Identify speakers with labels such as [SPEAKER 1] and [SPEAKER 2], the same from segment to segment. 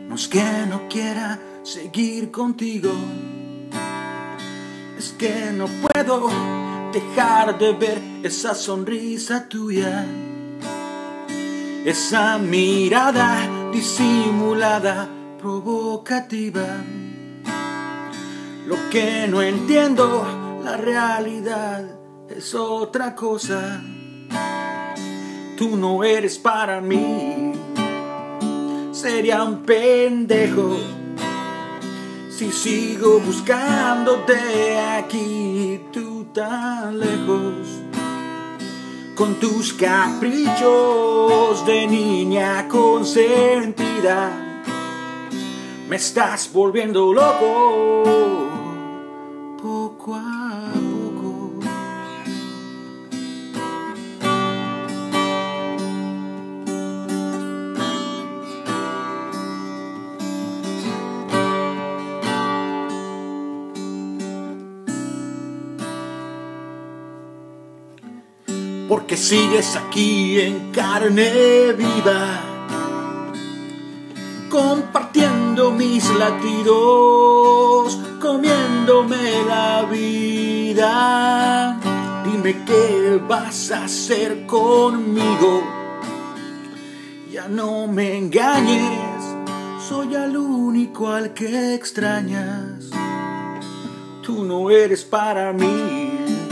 [SPEAKER 1] No es que no quiera seguir contigo, es que no puedo dejar de ver esa sonrisa tuya, esa mirada disimulada, provocativa. Lo que no entiendo, la realidad es otra cosa. Tú no eres para mí, sería un pendejo si sigo buscándote aquí, tú tan lejos, con tus caprichos de niña consentida. Me estás volviendo loco, poco a poco. Porque sigues aquí en carne viva, compartiendo mis latidos, comiéndome la vida. Dime qué vas a hacer conmigo, ya no me engañes, soy el único al que extrañas. Tú no eres para mí,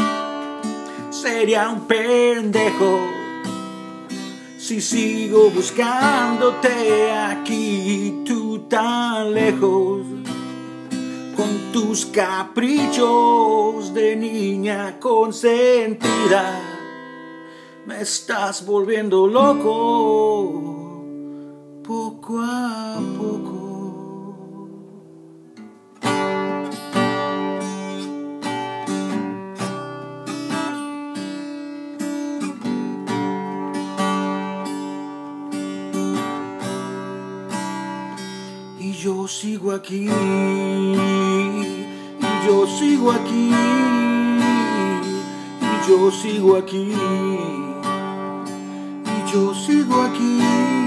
[SPEAKER 1] sería un pendejo si sigo buscándote aquí, tú tan lejos, con tus caprichos de niña consentida. Me estás volviendo loco, poco a poco. Y yo sigo aquí, y yo sigo aquí, y yo sigo aquí, y yo sigo aquí.